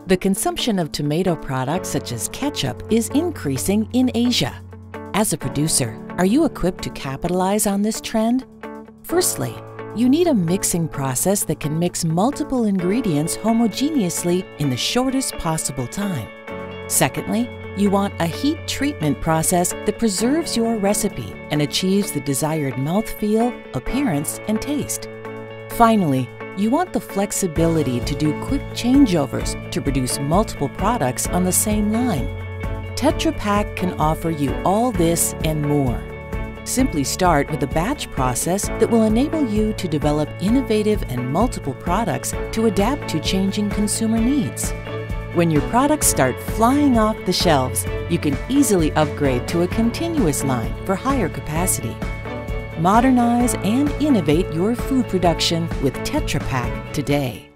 The consumption of tomato products such as ketchup is increasing in Asia. As a producer, are you equipped to capitalize on this trend? Firstly, you need a mixing process that can mix multiple ingredients homogeneously in the shortest possible time. Secondly, you want a heat treatment process that preserves your recipe and achieves the desired mouthfeel, appearance, and taste. Finally, you want the flexibility to do quick changeovers to produce multiple products on the same line. Tetra Pak can offer you all this and more. Simply start with a batch process that will enable you to develop innovative and multiple products to adapt to changing consumer needs. When your products start flying off the shelves, you can easily upgrade to a continuous line for higher capacity. Modernize and innovate your food production with Tetra Pak today.